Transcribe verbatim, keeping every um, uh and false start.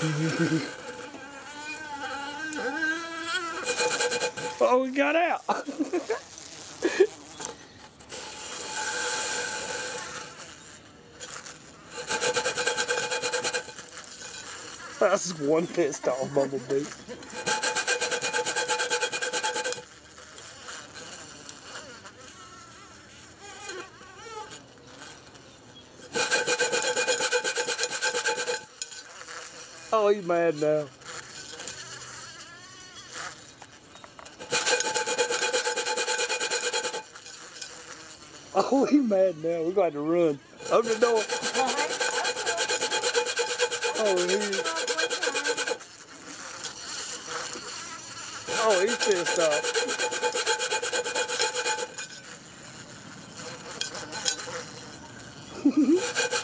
Oh, we got out. That's one pissed off bumblebee. Oh, he's mad now. Oh, he's mad now. We're going to run. Open the door. Oh, he. Oh, he's pissed off.